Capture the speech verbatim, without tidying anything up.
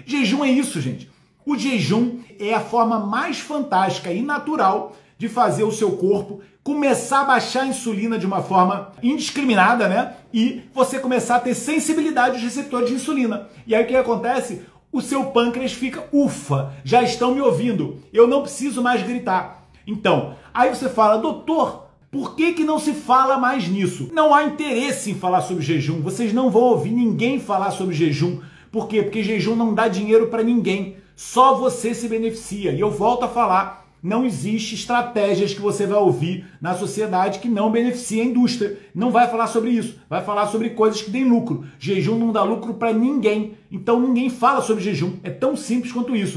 Jejum é isso, gente. O jejum é a forma mais fantástica e natural de fazer o seu corpo começar a baixar a insulina de uma forma indiscriminada, né? E você começar a ter sensibilidade aos receptores de insulina. E aí o que acontece? O seu pâncreas fica, ufa, já estão me ouvindo, eu não preciso mais gritar. Então, aí você fala, doutor, por que que não se fala mais nisso? Não há interesse em falar sobre jejum, vocês não vão ouvir ninguém falar sobre jejum. Por quê? Porque jejum não dá dinheiro para ninguém, só você se beneficia. E eu volto a falar, não existe estratégias que você vai ouvir na sociedade que não beneficia a indústria. Não vai falar sobre isso, vai falar sobre coisas que deem lucro. Jejum não dá lucro para ninguém, então ninguém fala sobre jejum, é tão simples quanto isso.